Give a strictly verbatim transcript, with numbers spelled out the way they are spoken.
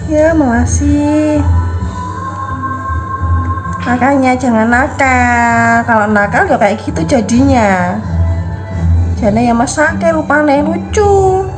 Ya makasih. Makanya jangan nakal. Kalau nakal ya kayak gitu jadinya. Jane ya masake rupane lucu.